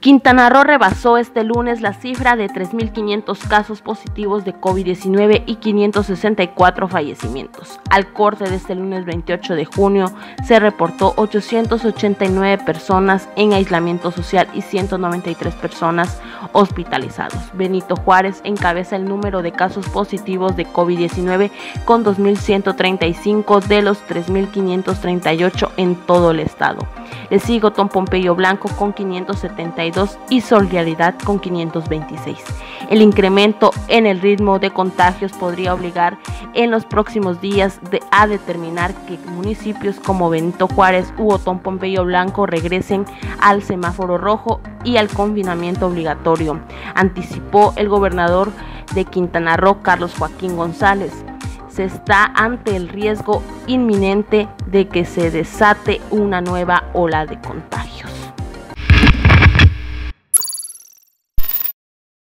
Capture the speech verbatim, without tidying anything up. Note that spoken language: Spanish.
Quintana Roo rebasó este lunes la cifra de tres mil quinientos casos positivos de COVID diecinueve y quinientos sesenta y cuatro fallecimientos. Al corte de este lunes veintiocho de junio se reportó ochocientas ochenta y nueve personas en aislamiento social y ciento noventa y tres personas hospitalizados. Benito Juárez encabeza el número de casos positivos de COVID diecinueve con dos mil ciento treinta y cinco de los tres mil quinientos treinta y ocho en todo el estado. Le sigue Otón Pompeyo Blanco con quinientos setenta y dos y Solidaridad con quinientos veintiséis. El incremento en el ritmo de contagios podría obligar en los próximos días de, a determinar que municipios como Benito Juárez u Otón Pompeyo Blanco regresen al semáforo rojo y al confinamiento obligatorio, anticipó el gobernador de Quintana Roo, Carlos Joaquín González. Se está ante el riesgo inminente de que se desate una nueva ola de contagios.